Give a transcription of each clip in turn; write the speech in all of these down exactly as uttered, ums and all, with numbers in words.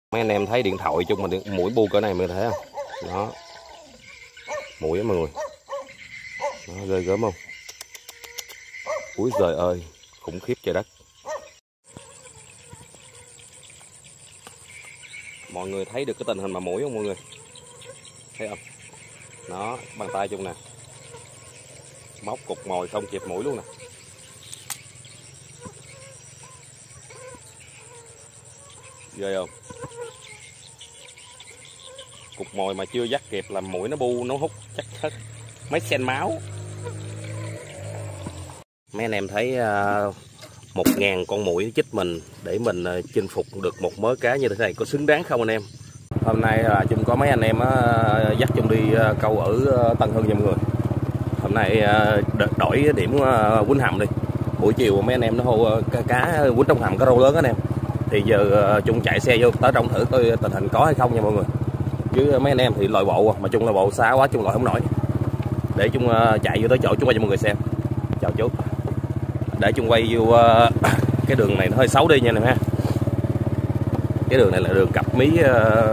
Mấy anh em thấy điện thoại chung mà điện, mũi bu cỡ này mới thấy không? Đó. Mũi á mọi người. Đó, ghê gớm không? Úi giời ơi, khủng khiếp trời đất. Mọi người thấy được cái tình hình mà mũi không mọi người? Thấy không? Đó, bàn tay chung nè. Móc cục mồi không chịp mũi luôn nè. Ghê không? Cục mồi mà chưa dắt kịp là mũi nó bu, nó hút chắc hết mấy sen máu. Mấy anh em thấy uh, một ngàn con muỗi chích mình để mình uh, chinh phục được một mớ cá như thế này có xứng đáng không anh em? Hôm nay là chung có mấy anh em uh, dắt chung đi uh, câu ở uh, Tân Hưng nha mọi người. Hôm nay uh, đổi điểm uh, quýnh hầm đi. Buổi chiều mấy anh em nó hô uh, cá, cá quýnh trong hầm, cá rô lớn anh em. Thì giờ uh, chung chạy xe vô tới trong thử coi tình hình có hay không nha mọi người. Chứ mấy anh em thì lội bộ mà chung là bộ xa quá chung lội không nổi. Để chung uh, chạy vô tới chỗ chung quay cho mọi người xem. Chào chú. Để chung quay vô uh, cái đường này nó hơi xấu đi nha nè ha. Cái đường này là đường cặp mí uh,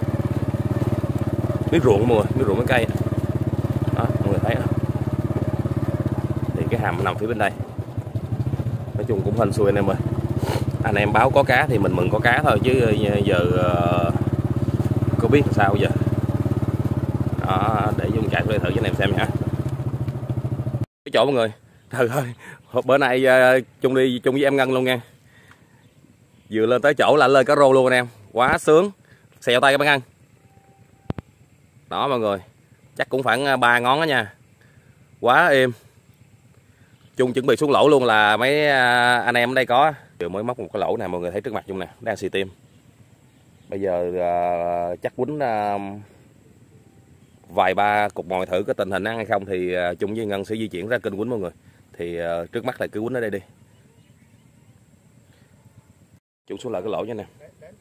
mí ruộng mọi người, mí ruộng mấy cây. Đó, mọi người thấy không? Thì cái hầm nằm phía bên đây. Nói chung cũng hên xui anh em ơi. Anh em báo có cá thì mình mừng có cá thôi chứ giờ uh, có biết làm sao giờ. Đó, để chung chạy thử cho anh em xem nha. Cái chỗ mọi người. Trời ơi, bữa nay uh, chung đi chung với em Ngân luôn nha. Vừa lên tới chỗ là lên cá rô luôn anh em. Quá sướng. Xèo tay các bạn Ngân. Đó mọi người. Chắc cũng khoảng ba ngón đó nha. Quá êm. Chung chuẩn bị xuống lỗ luôn là mấy uh, anh em ở đây có. Vừa mới móc một cái lỗ này mọi người thấy trước mặt chung nè. Đang xì tim. Bây giờ uh, chắc quýnh uh, vài ba cục mồi thử cái tình hình ăn hay không thì uh, chung với Ngân sẽ di chuyển ra kênh quýnh mọi người. Thì uh, trước mắt là cứ quýnh ở đây đi. Chung xuống lại cái lỗ nha nè.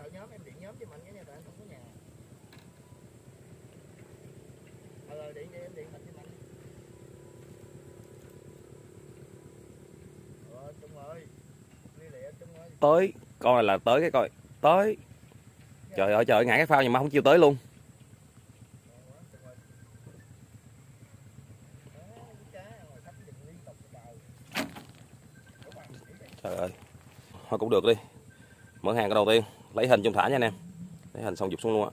Tới, con này là tới cái coi. Tới. Trời ơi trời, ngại cái phao nhưng mà không chịu tới luôn. Trời ơi. Thôi cũng được đi. Mở hàng cái đầu tiên, lấy hình chung thả nha anh em. Lấy hình xong dục xuống luôn á.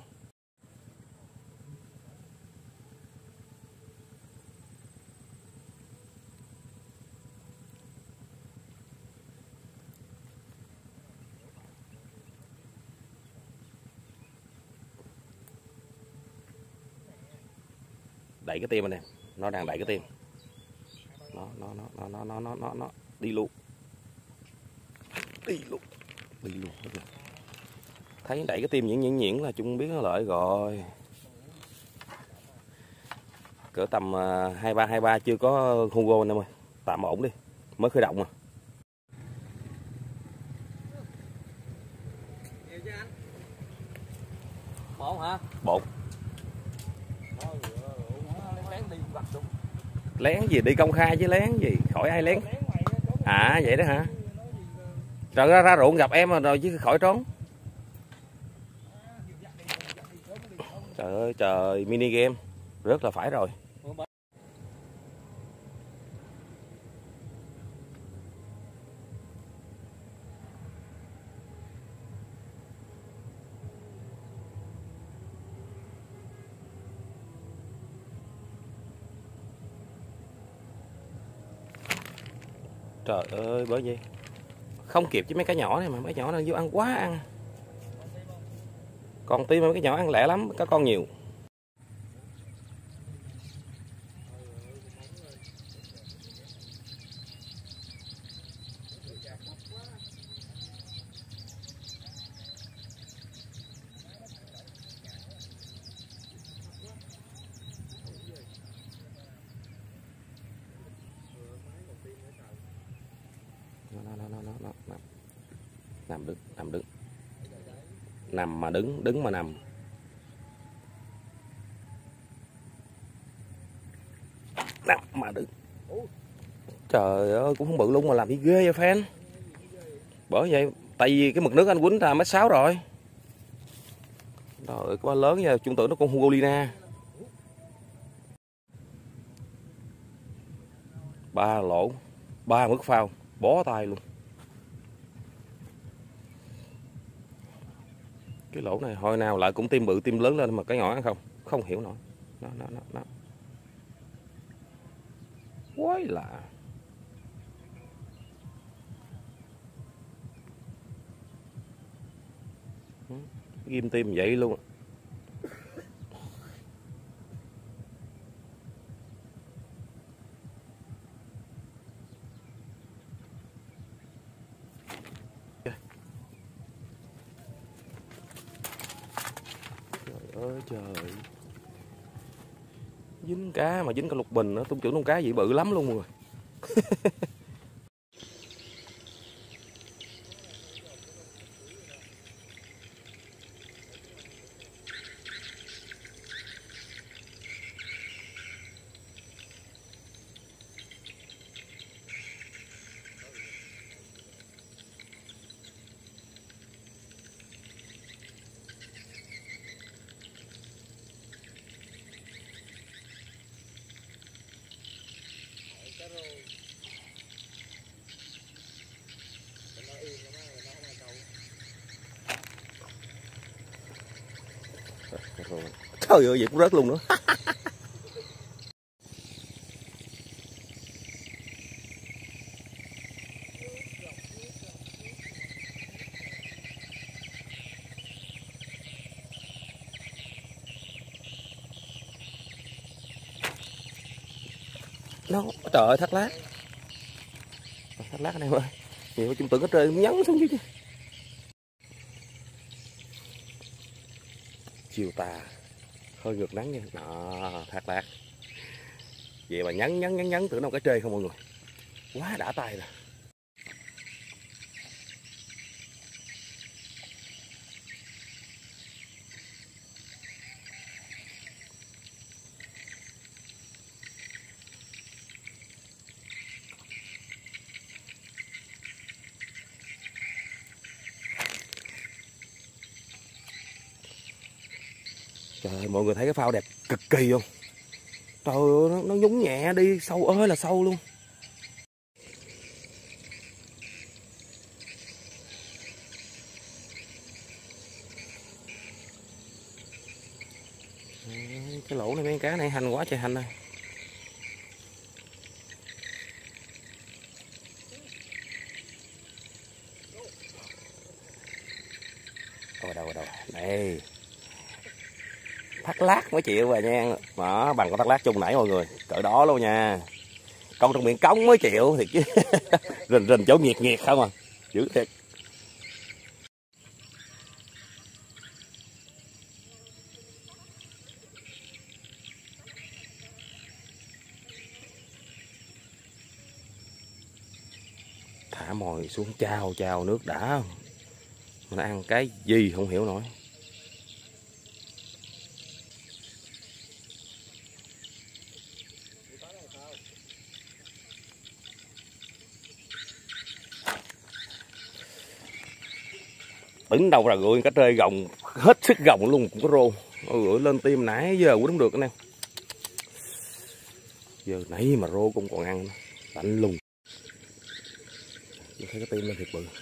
Đẩy cái tim anh em, nó đang đẩy cái tim. Nó nó nó nó nó nó nó nó nó đi luôn. Đi luôn. Đi luôn. Thấy đẩy cái tim nhuyễn nhuyễn nhuyễn là chung biết nó lợi rồi. Cỡ tầm hai ba hai ba chưa có Hugo anh em ơi. Tạm ổn đi. Mới khởi động mà. Bột hả? Bột. Lén gì đi công khai chứ lén gì, khỏi ai lén. À vậy đó hả? Trời ra ra ruộng gặp em rồi chứ khỏi trốn. Trời ơi trời, mini game rất là phải rồi. Trời ơi bởi vì không kịp với mấy cái nhỏ này mà mấy nhỏ này vô ăn quá ăn. Còn tim mấy cái nhỏ ăn lẹ lắm, có con nhiều. Nó, nó, nó, nó, nó, nó. Nằm đứng, nằm đứng. Nằm mà đứng, đứng mà nằm. Nằm mà đứng. Trời ơi, cũng không bự luôn mà làm gì ghê vậy fan. Bởi vậy, tại vì cái mực nước anh quýnh ra mét sáu rồi. Rồi quá lớn nha, chúng tưởng nó con Hugolina. Ba lỗ, ba mức phao, bó tay luôn. Cái lỗ này hồi nào lại cũng tim bự tim lớn lên mà cái nhỏ không, không hiểu nổi. Nó nó nó nó. Quái lạ. Ghim tim vậy luôn. Trời ơi trời. Dính cá mà dính cả lục bình nữa, tôi tưởng con cá gì bự lắm luôn rồi. Trời ơi vậy cũng rớt luôn nữa. Nó trời ơi thác lát. Thác lát anh em ơi. Nhiều chúng tưởng ở trên nhấn xuống chứ. Chiều tà hơi ngược nắng nha. Đó, thác lát. Vậy mà nhấn nhấn nhấn nhấn tưởng đâu cái trê không mọi người. Quá đã tay rồi. Trời ơi, mọi người thấy cái phao đẹp cực kỳ không? Trời ơi, nó, nó nhúng nhẹ đi, sâu ơi là sâu luôn. Cái lỗ này mấy cá này hành quá trời hành này. Đâu đâu đâu. Đây. Thác lát mới chịu rồi nha. Đó, bằng con thác lát chung nãy mọi người. Cỡ đó luôn nha. Con trong miệng cống mới chịu thiệt chứ. Rình rình chỗ nhiệt nhiệt không à. Dữ thiệt. Thả mồi xuống chao chao nước đã. Nó ăn cái gì không hiểu nổi. Tính đâu là gửi cá trê gồng hết sức gồng luôn cũng có rô. Gửi lên tim nãy giờ cũng không được anh em. Giờ nãy mà rô cũng còn ăn lạnh lùng. Tôi thấy cái tim lên thiệt bự.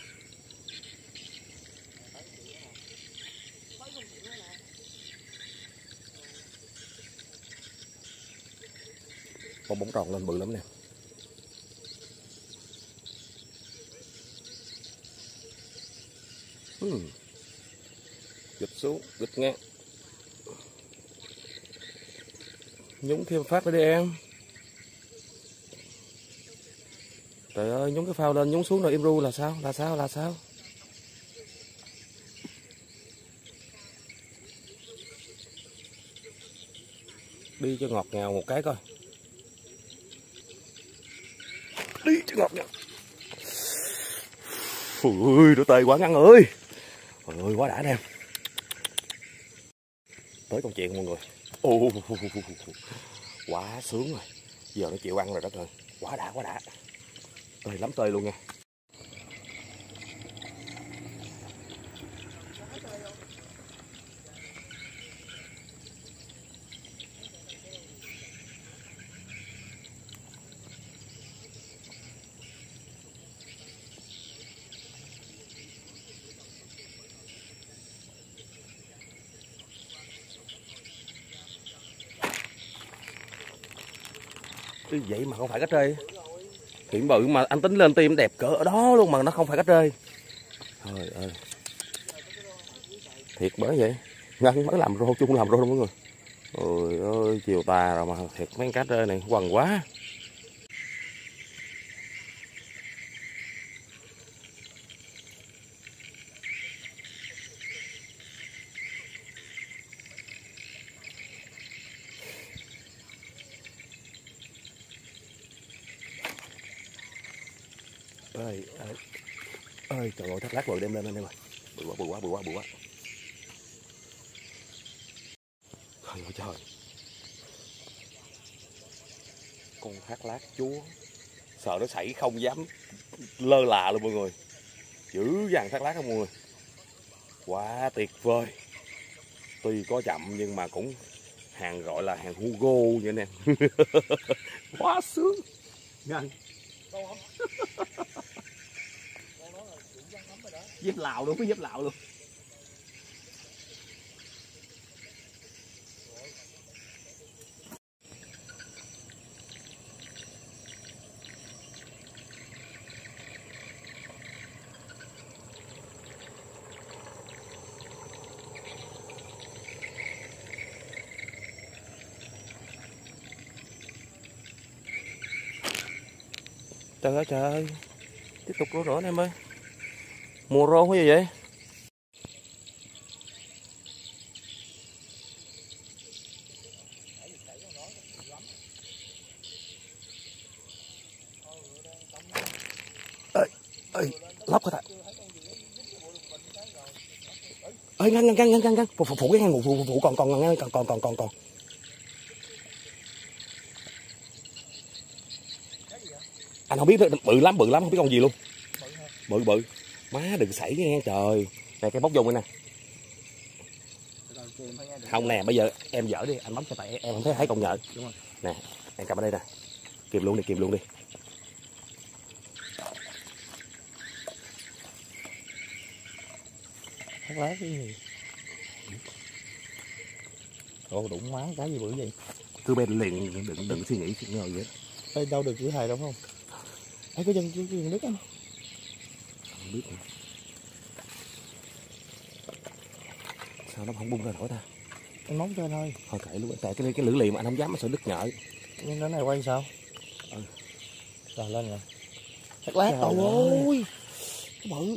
Con bóng tròn lên bự lắm nè. Hmm. Gịch xuống, gịch ngang. Nhúng thêm phát nữa đi em. Trời ơi, nhúng cái phao lên, nhúng xuống rồi im ru là sao? Là sao? Là sao? Đi cho ngọt ngào một cái coi. Đi cho ngọt ngào. Ui, đổ tê quá ngắn ơi. Trời ơi, quá đã nè. Tới câu chuyện mọi người. Ồ, quá sướng rồi. Giờ nó chịu ăn rồi đất ơi. Quá đã, quá đã. Tê lắm tê luôn nha. Chứ vậy mà không phải cá trê. Kiện bự mà anh tính lên tim đẹp cỡ ở đó luôn mà nó không phải cá trê. Trời ơi. Thiệt bởi vậy. Ngân mới làm rô chung làm rô đó mọi người. Ôi ơi chiều tà rồi mà thiệt mấy cá trê này quằn quá. Ơi ơi ơi trời ơi thác lát rồi đem lên anh em ơi. Bự quá bự quá bự quá bự quá. Trời ơi trời. Con thác lát chúa. Sợ nó xảy không dám lơ là luôn mọi người. Dữ dằn thác lát không mọi người. Quá tuyệt vời. Tuy có chậm nhưng mà cũng hàng gọi là hàng Hugo vậy nè. Quá sướng. Nhanh. Dép Lào luôn, có dép Lào luôn. Trời ơi trời ơi. Tiếp tục rô nữa anh em ơi. Mùa rô cái gì vậy? Ê, ê, lóc hả ta? Ê, ngăn ngăn ngăn ngăn ngăn phụ phụ cái ngăn phụ phụ phụ còn còn ngăn còn còn còn còn còn. Anh không biết bự lắm bự lắm không biết con gì luôn. Bự bự. Má đừng xảy nghe trời. Nè cái bóc vô nè. Không nè bây giờ em dở đi anh bấm cho tại em không thấy thấy con nhợ. Đúng rồi. Nè em cầm ở đây nè. Kìm luôn đi kìm luôn đi. Thác lát cái gì? Ồ đụng má cái gì bự vậy? Cứ bên liền đừng đừng suy nghĩ suy ngờ vậy. Ê, đâu được chữ thầy đâu không? Ê có chân cái chân nước anh. Không biết nữa. Sao nó không bung ra nổi ta? Anh móng cho anh thôi. Thôi kệ luôn tại cái cái lưỡi liềm anh không dám nó sợ đứt nhợ. Nhưng cái này quay sao? Ừ. Rồi lên rồi. Thác lát trời ơi. Cái bự.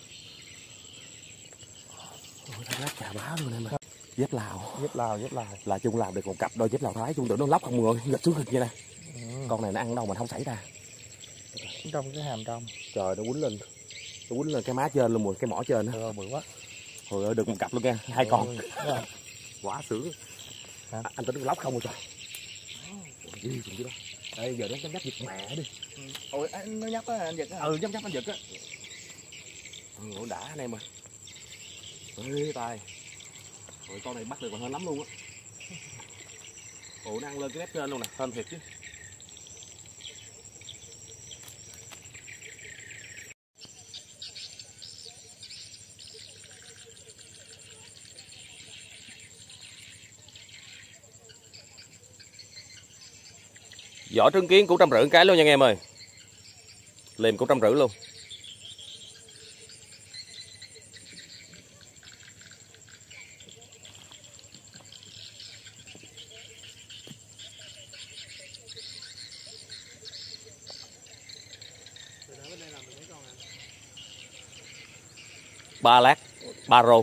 Ôi thác lát chà bá luôn em ơi. Dép Lào. Dép Lào dép Lào. Là chung làm được một cặp đôi dép Lào Thái chung tưởng nó lóc không mọi người gật xuống hình như nè. Ừ. Con này nó ăn đâu mà không xảy ra. Trong cái hàm trong. Trời nó quýnh lên. Nó quýnh lên cái má trên luôn, cái mỏ trên á. Trời ơi bự quá. Trời ơi được một cặp luôn nha, hai ừ. con. Quá sướng. À, anh tính lóc không rồi trời. Gì gì đó. Đây giờ nó nhấp nhấp giật mẹ đi. Ừ. Ôi anh nó nhấp á anh giật á. Ừ nhấp nhấp anh giật á. Ừ, đã anh em ơi. Ê tài. Rồi con này bắt được còn hơn lắm luôn á. Ủa nó ăn lên cái mép trên luôn nè, hên thiệt chứ. Vỏ trứng kiến cũng trăm rưỡi cái luôn nha anh em ơi. Liềm cũng trăm rưỡi luôn. Ba lát, ba rô.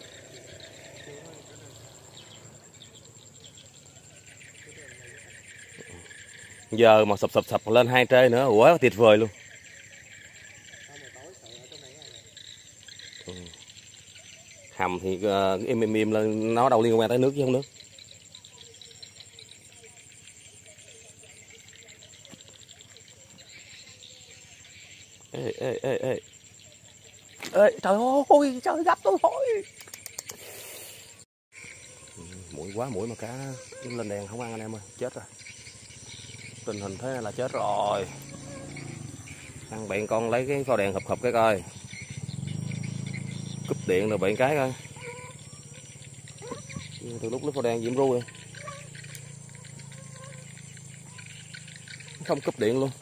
Giờ mà sập sập sập lên hai trê nữa, quá tuyệt vời luôn. Ừ. Hầm thì uh, im im im lên nó đâu liên quan tới nước chứ không nước. Ê ê ê ê. Ê trời ơi, trời gấp tôi thôi. Mũi quá mũi mà cá lên đèn không ăn anh em ơi, chết rồi. Tình hình thế này là chết rồi. Ăn bạn con lấy cái phao đèn hụp hụp cái coi. Cúp điện rồi bạn cái coi. Từ lúc lấy phao đèn diễm ru rồi. không cúp điện luôn.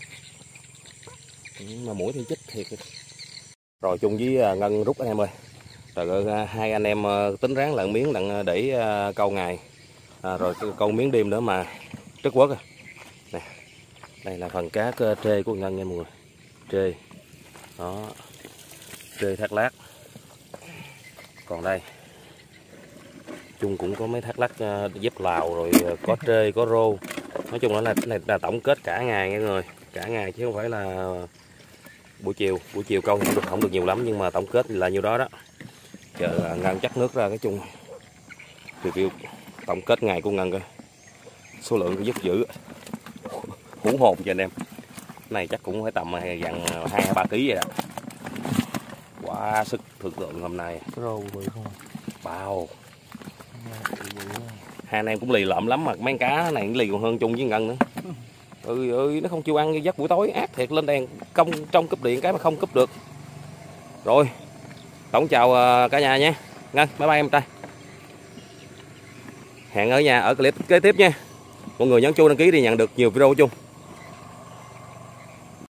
Mà mũi thì chích thiệt. Rồi chung với Ngân rút anh em ơi. Rồi hai anh em tính ráng lợn miếng đặng để câu ngày. À, rồi câu miếng đêm nữa mà rất quất. Nè. Đây là phần cá trê của Ngân nha mọi người. Trê. Đó. Trê thác lát. Còn đây chung cũng có mấy thác lát dép Lào, rồi có trê, có rô. Nói chung là, là, là tổng kết cả ngày nha mọi người. Cả ngày chứ không phải là buổi chiều. Buổi chiều câu không được, không được nhiều lắm, nhưng mà tổng kết là nhiêu đó đó. Chờ Ngân chắc nước ra cái chung review tổng kết ngày của Ngân coi. Số lượng cũng rất dữ. Hú hồn cho anh em. Này chắc cũng phải tầm gần hai ba ký vậy đó. Quá sức thực lượng hôm nay. Rô bự không? Bao. Hai anh em cũng lì lợm lắm, mà mấy cá này cũng lì còn hơn chung với Ngân nữa. Ừ ơi, nó không chịu ăn giấc buổi tối, ác thiệt, lên đèn công trong cúp điện cái mà không cúp được. Rồi, tổng chào cả nhà nha. Ngân, bye bye em trai. Hẹn ở nhà ở clip kế tiếp nha. Mọi người nhấn chuông đăng ký để nhận được nhiều video chung.